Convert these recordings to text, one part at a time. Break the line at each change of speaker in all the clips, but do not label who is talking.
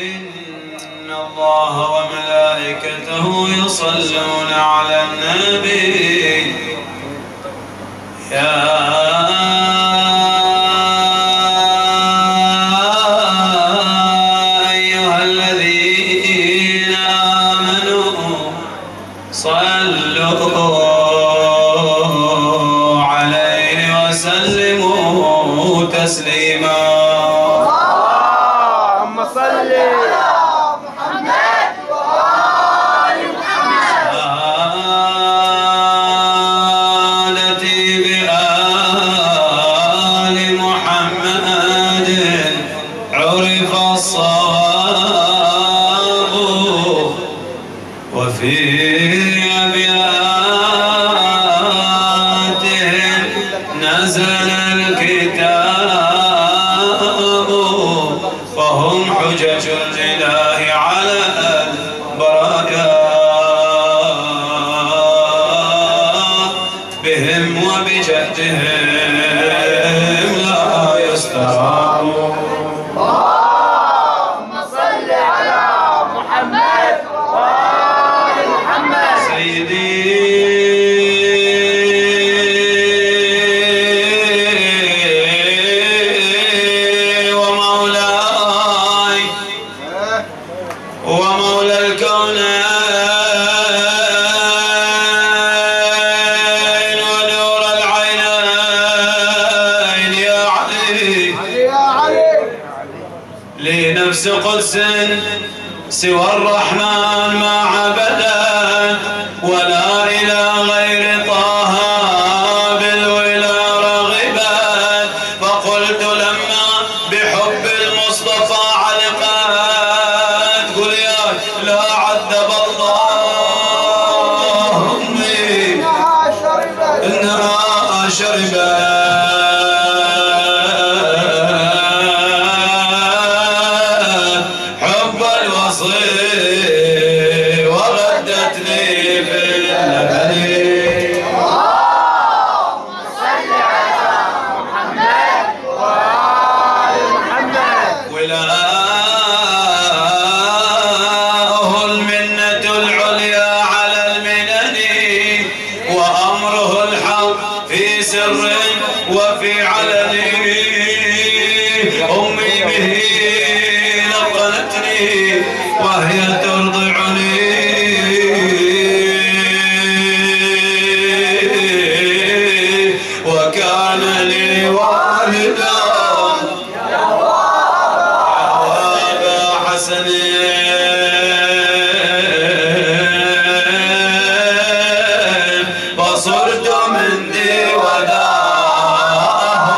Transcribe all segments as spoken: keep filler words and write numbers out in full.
إن الله وملائكته يصلون على النبي يا أيها الذين آمنوا صلوا عليه وسلموا تسليما.
اللهم صل على محمد وآل محمد.
آلتي بآل محمد عرف الصواب وفي أبياتهم نزل الكتاب فهم حجج الإله على البرايا بهم وبجدهم لا يستراب.
اللهم صل على محمد وآل محمد.
سيدي ومولاي ومولى الكونين ونور العينين يا علي
يا علي
لي نفس قدس سوى الرحمن ما عبدا ولا إلى غير طه بالولا رغبا فقلت لما بحب المصطفى علقت قل يا لا عذب الله أمي إنها شربت حب الوصي وغدتني في النبي.
اللهم صل على محمد وآل محمد.
ولاءه المنة العليا على المنن وأمره الحق في سر وفي علن أمي به لقنتني وهي ترضعني وكان لي والدا وأبا حسن فصرت من دي وداع.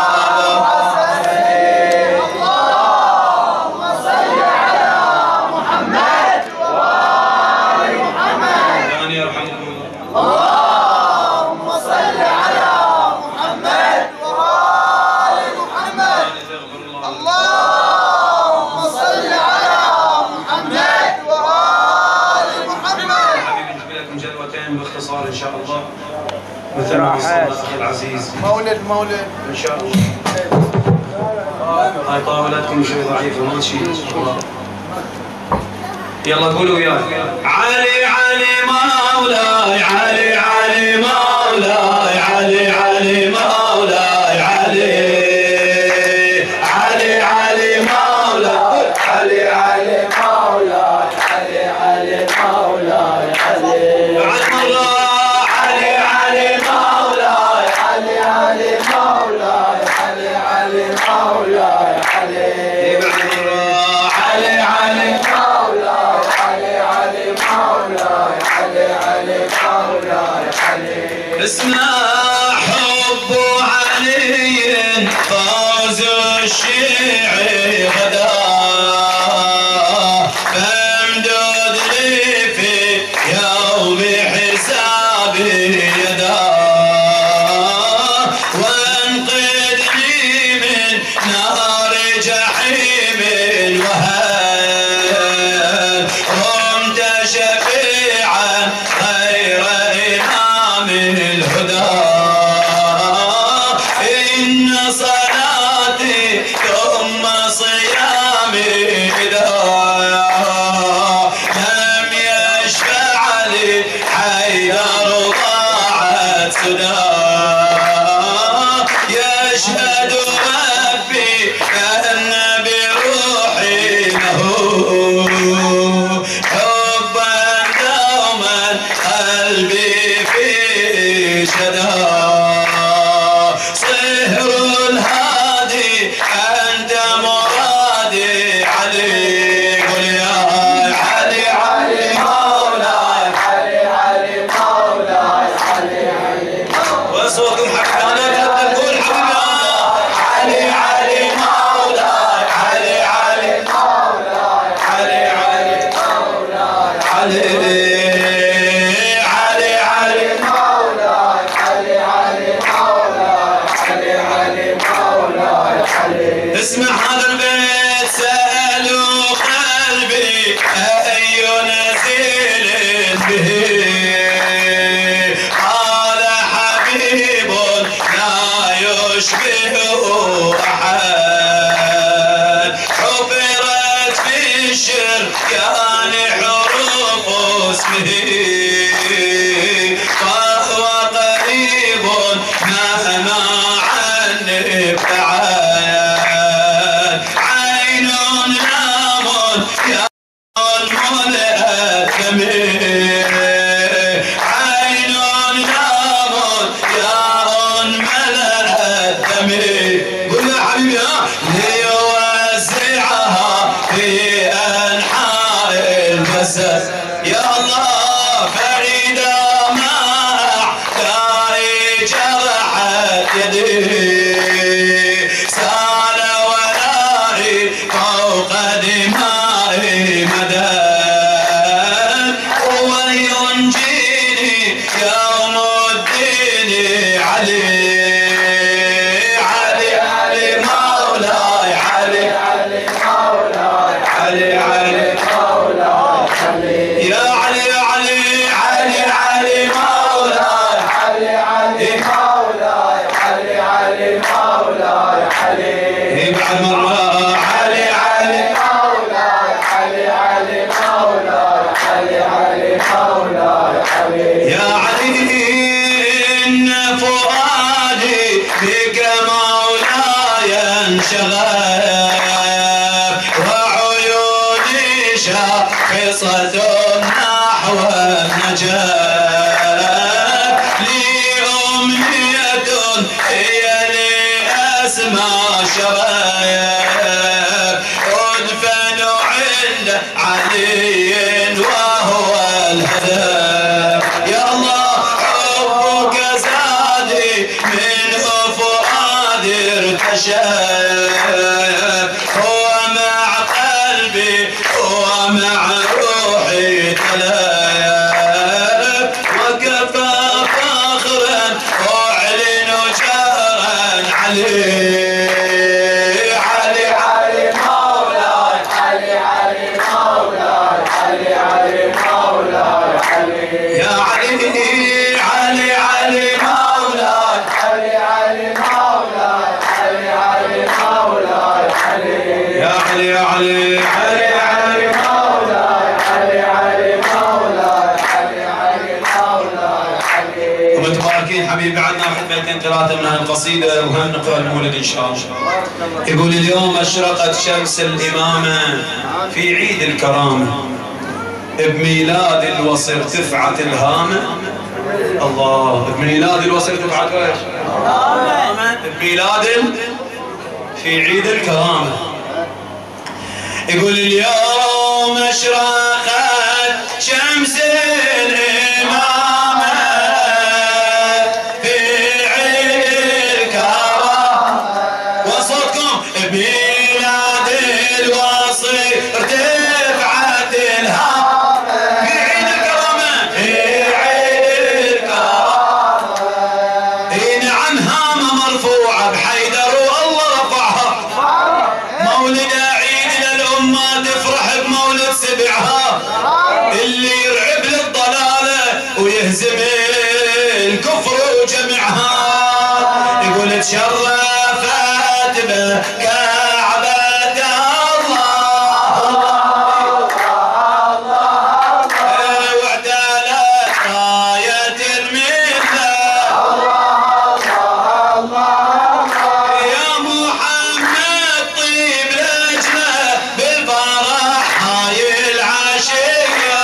اللهم صل على محمد وآل محمد.
يعني يرحمكم الله.
اللهم صل على محمد وآل محمد.
يغفر الله.
اللهم صل على محمد وآل محمد.
حبيبي نجيب لكم جدوتين باختصار ان شاء الله مثل ما وصلنا اخي العزيز
مولد مولد
ان شاء الله. هاي طاولتكم شوي ضعيفه ما تشيل ان شاء الله. يلا قولوا وياي علي علي مولاي علي علي مولاي علي علي مولاي علي علي علي مولاي علي علي مولاي علي علي مولاي علي علي علي مولاي علي علي مولاي علي علي مولاي علي علي علي مولاي علي علي مولاي علي علي مولاي علي. اسمع حب علي فوز الشيعي غدا فامدد لي في يوم حسابي يدا وانقذني من نار جحيم وهل رمت شفيعا خير إمام الهدى اسمه فهو قريب مهما عنه ابتعد عين نام يا الملأتم عين نام يا الملأتم قل يا حبيبي ليوزعها في أنحاء الجسد يا الله فإذا ما أعدائي جرحت يدي سال ولائي فوق دمائي مدى وينجيني يوم الدين علي علي علي مولاي علي علي مولاي علي علي مولاي يا علي يا علي علي علي مولاي علي علي مولاي علي علي مولاي علي بعد مرة علي علي مولاي علي علي مولاي علي علي مولاي علي يا علي إن فؤادي بك مولاي انشغل وعيوني شاخصة نحو النجاة لي أمنية هي لي أسمى شباب أدفن عند علي وهو الهدف يا الله حبك زادي من فؤادي ارتشف هو مع قلبي هو مع روحي تلف وكفى فخرا أعلن جهرا علي علي علي مولاي علي علي مولاي علي علي مولاي علي يا علي علي علي مولاي علي علي مولاي علي علي مولاي علي يا علي يا علي علي علي مولاي علي علي مولاي علي علي مولاي علي ومتباركين حبيبي عندنا واحد بيتين قراءة من القصيدة وهم نقرأ المولد إن شاء الله. يقول اليوم أشرقت شمس الإمامة في عيد الكرامة بميلاد الوصر تفعت الهامة الله بميلاد الوصر تفعت ايش؟ الهامة بميلاد في عيد الكرامة يقول اليوم أشرقت شمس الإمامة في عيد الكرامة وصوتكم بميلاد الوصر ارتفعت الهامة في عيد الكرامة في عيد الكرامة اي نعم هامة مرفوعة بحيدر والله رفعها مولد عيد للأمة تفرح بمولد سبعها اللي يرعب للضلالة ويهزم الكفر وجمعها يقول تشرفت بكعبة الله واعتلت راية الملة يا محمد طيب لجنة بالفرح هاي العشية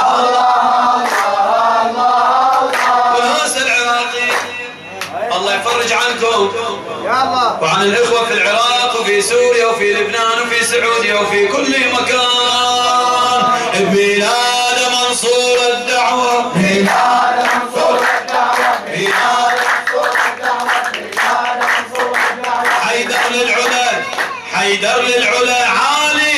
والهوس العراقي الله يفرج عنكم وعن الإخوة في العراق وفي سوريا وفي لبنان وفي سعوديا وفي كل مكان بميلاد منصور الدعوة ميلاد منصور الدعوة ميلاد منصور الدعوة ميلاد منصور الدعوة حيدر للعلا حيدر للعلا عالي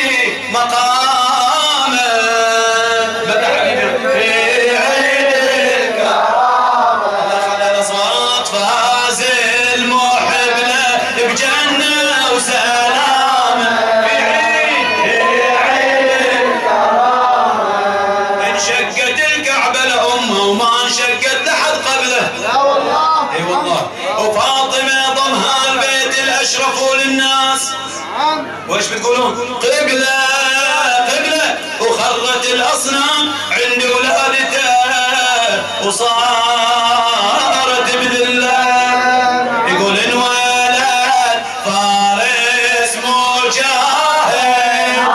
مقامه بدأ حبيبي في عيد الكرامة دخل صوت فاز المحب له بجنة وسلامة في عيد في عيد الكرامة انشقت الكعبة لأمه وما انشقت لحد قبله لا والله اي والله وفاطمة ضمها البيت الأشرف للناس وإيش بتقولون؟ قبلة قبلة وخرت الأصنام عند أولاد وصارت بذلة يقول انولد فارس مجاهد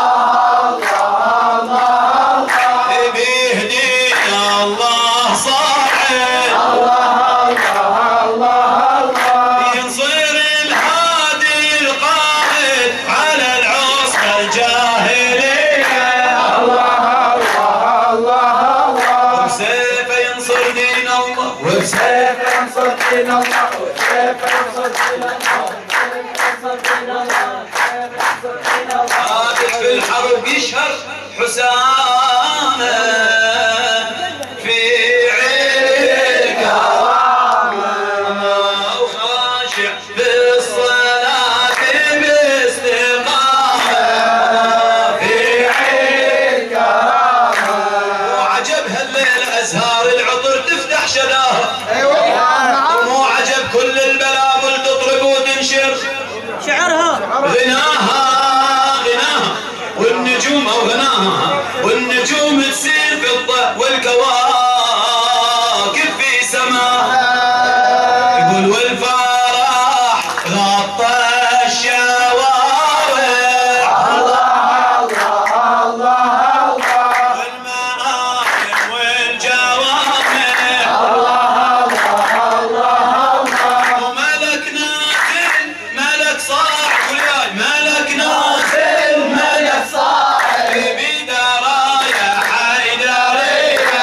بيهدينا الله صاعد ينصر الهادي القائد على العصبة الجاهلية وبسيفه ينصر دين الله
وبسيفه ينصر دين الله وبسيفه ينصر دين الله
ثابت في الحرب يشهر حسامه في عين الكرامه وخاشع بالصلاه باستقامه في عين الكرامه وعجب هالليله ازهار العطر تفتح شذاها ومو عجب كل البلابل تطرب وتنشر
شعرها
غناها غناها والنجوم او غناها والنجوم تسير في الضوء والكواكب في سماها يقول والفرح غطى الشوارع والمآهن والجوامع وملك نازل ملك صاع وياي ملك نازل ملك صاع بدرايا حيدرية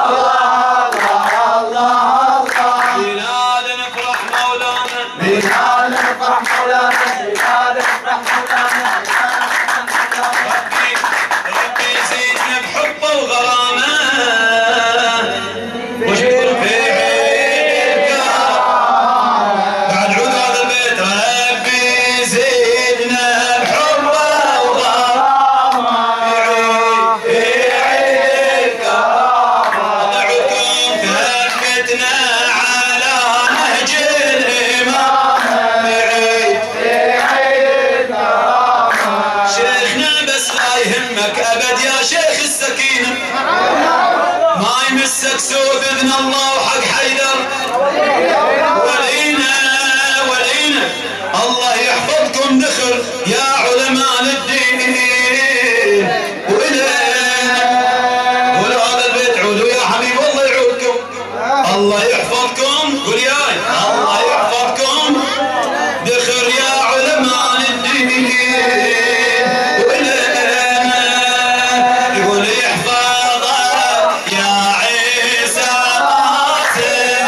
بلاد نفرح مولانا
بلاد نفرح مولانا بلاد نفرح مولانا
ربي ربي يزيدنا بحبه وغرامه واشكر في عينك بعد عود هذا البيت ربي يزيدنا بحبه وغرامه في عينك ضعكم ثبتنا على نهج الإمام شيخنا بس لا يهمك ابد يا شيخ السكينه ما يمسك سوء باذن الله وحق حيدر ولينا ولينا الله يحفظكم ذخر يا علماء الدين ولينا قولوا هذا البيت عودوا يا حبيب الله يعودكم الله يحفظكم قول ياي الله يحفظكم ذخر يا علماء الدين يقول يحفظك يا عيسى راسل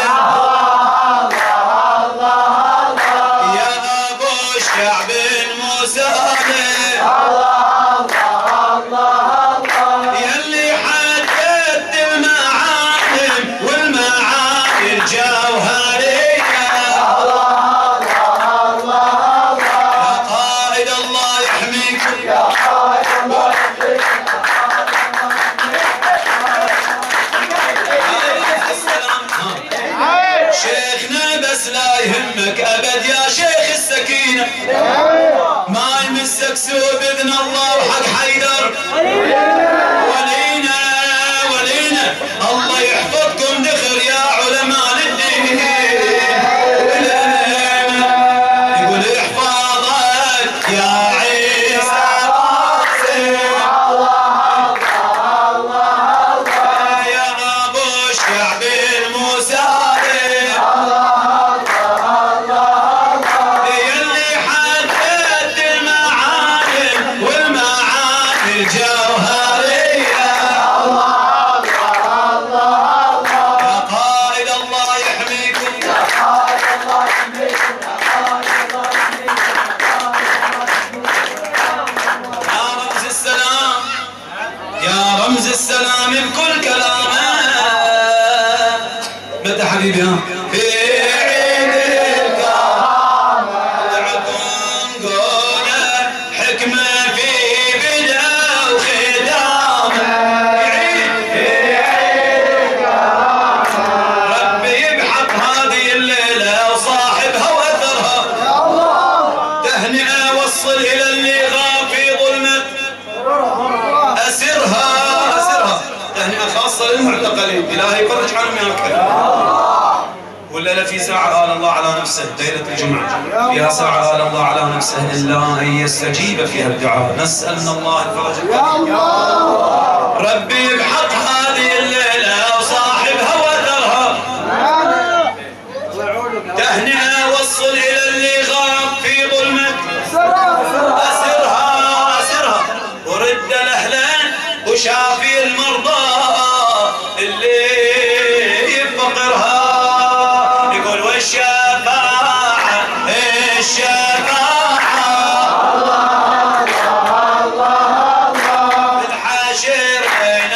يا ابو الشعب المسالم يلي حددت المعالم والمعاني الجوهريه يا قائد الله يحميكم شيخنا بس لا يهمك ابد يا شيخ السكينه ما يمسك سوء باذن الله وحق حيدر ولينا ولينا الله يحفظكم ذخر يا علماء الدين يقول يحفظك يا عيسى راسل يا ابو الشعب المسالم يلي حددت المعالم والمعاني الجوهريه يا قائد الله يحميكم يا رمز السلام يا رمز السلام بكل كلامه متى حبيبي ها في عيد الكرامه عقم قوله حكمه في بدء وختامه في عيد الكرامه ربي بحق هذه الليله وصاحبها واثرها تهنئه وصل الى اللي غاب في ظلمه اسرها اسرها تهنئه خاصة للمعتقلين، إلهي يفرج عنهم يا كريم. ولا في ساعة آل الله على نفسه ليلة الجمعة، فيها ساعة آل الله على نفسه إلا أن يستجيب فيها الدعاء، نسأل من الله الفرج القريب. ربي بحق هذه الليلة وصاحبها وثرها تهنئة وصل إلى اللي غاب في ظلمة أسرها أسرها ورد الأهلين وشافي المرضى اللي يفقرها يقول والشفاعة الشفاعة الله الله الله الله الحاشر بين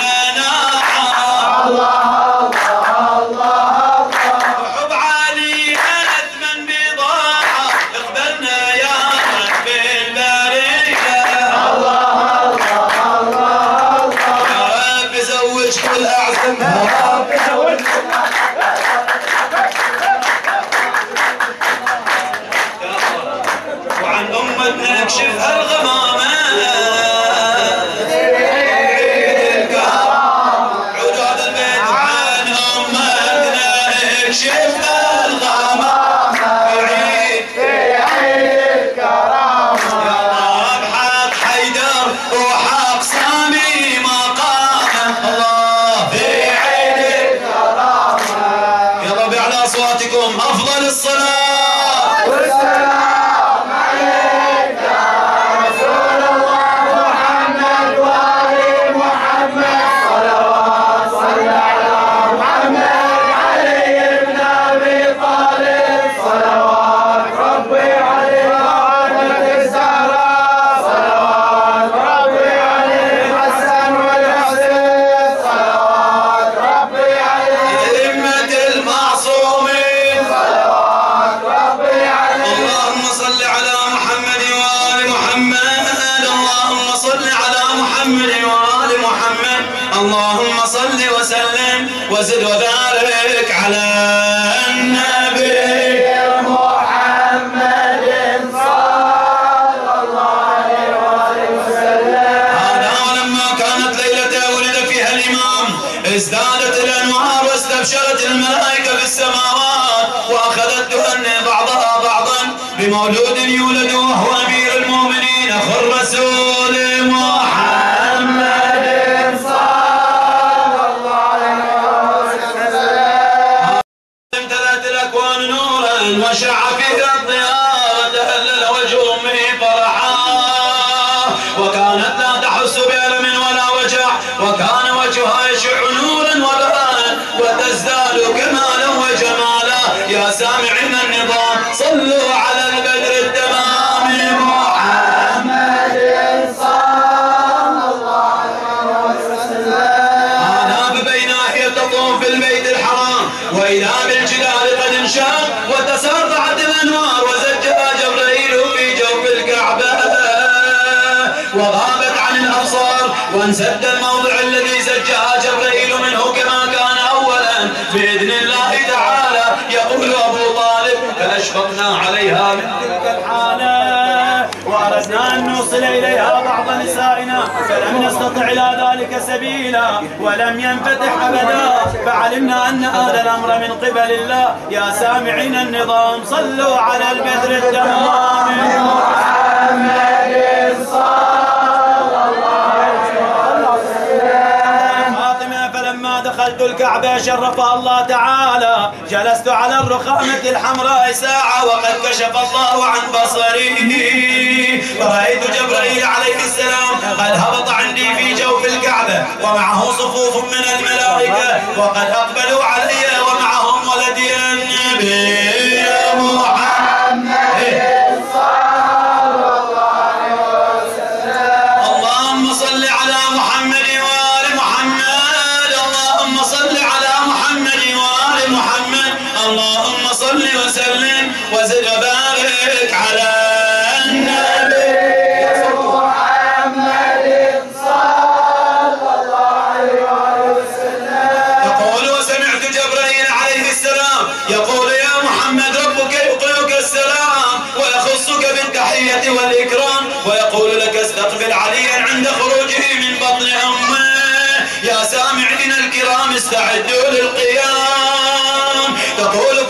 مناعة الله الله الله وحب علي أثمن بضاعة اقبلنا يا رب البرية الله الله الله الله يا رب زوج كل أعزمها يا رب زوج وعن أمتنا نكشفها الغمامة عدود البيت وعن أمتنا نكشفها الغمامة في عيد كرامة يا الله بحق حيدر وحق سامي مقامه الله في عيد كرامة يلا بأعلى أصواتكم أفضل الصلاة اللهم صل وسلم وزد وبارك على النبي محمد صلى الله عليه وسلم. هذا ولما كانت ليلة ولد فيها الإمام ازدادت الأنوار واستبشرت الملائكة في السماوات وأخذت تهنئ بعضها بعضا بمولود يولد وهو أمير المؤمنين أخو الرسول محمد. وشع فيها الضياء وتهلل وجه امه فرحا وكانت لا تحس بألم ولا وجع وكان وجهها يشع نورا وبهاء وتزداد كمالا وجمالا. يا سامعين النظام صلوا على البدر التمام محمد صلى الله عليه وسلم. آناب بيناه يتطوف في البيت الحرام وإذا بالجدار قد انشق وتساطعت الأنوار وزجها جبريل في جوف الكعبة وغابت عن الأبصار وانسد الموضع الذي زجها جبريل منه كما كان أولا بإذن الله تعالى. يقول أبو طالب فأشفقنا عليها من تلك الحالة وأردنا أن نوصل إليها بعض نسائنا فلم نستطع إلى ذلك سبيلا ولم ينفتح أبدا فعلمنا أن هذا الأمر من قبل الله. يا سامعين النظام صلوا على البدر التمام محمد صلى الله عليه وسلم. فاطمة فلما دخلت الكعبة شرفها الله تعالى جلست على الرخامة الحمراء ساعة وقد كشف الله عن بصري فرأيت جبريل عليه السلام قد هبط عندي في جوف الكعبة ومعه صفوف من الملائكة وقد أقبلوا علي ومعهم ولدي النبي محمد صلى الله عليه وسلم. اللهم صل على محمد وآل محمد اللهم صل على محمد وآل محمد اللهم صل وسلم وزد وبارك على النبي محمد صلى الله عليه وسلم. يقول وسمعت جبريل عليه السلام يقول يا محمد ربك يقرئك السلام ويخصك بالتحية والإكرام ويقول لك استقبل عليا عند خروجه من بطن أمه. يا سامع استعدوا للقيام. تطول